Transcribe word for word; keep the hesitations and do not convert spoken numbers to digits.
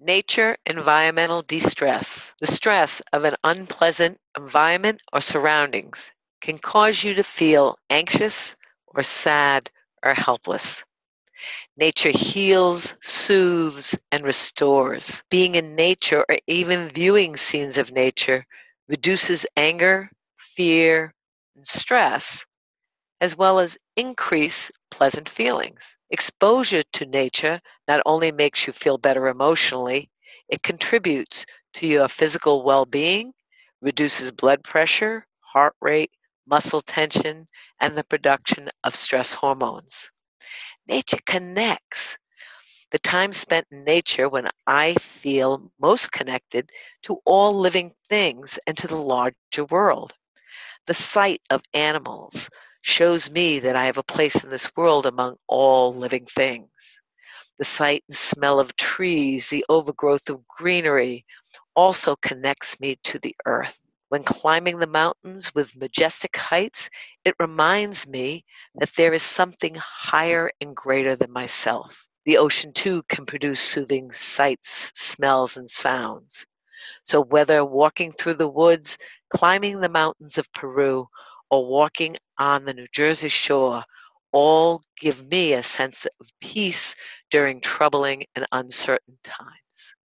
Nature environmental distress. The stress of an unpleasant environment or surroundings can cause you to feel anxious or sad or helpless. Nature heals, soothes, and restores. Being in nature or even viewing scenes of nature reduces anger, fear, and stress, as well as increase pleasant feelings. Exposure to nature not only makes you feel better emotionally, it contributes to your physical well-being, reduces blood pressure, heart rate, muscle tension, and the production of stress hormones. Nature connects. The time spent in nature when I feel most connected to all living things and to the larger world. The sight of animals shows me that I have a place in this world among all living things. The sight and smell of trees, the overgrowth of greenery, also connects me to the earth. When climbing the mountains with majestic heights, it reminds me that there is something higher and greater than myself. The ocean, too, can produce soothing sights, smells, and sounds. So whether walking through the woods, climbing the mountains of Peru, or walking on the New Jersey shore, all give me a sense of peace during troubling and uncertain times.